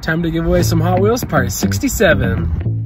time to give away some Hot Wheels Part 67.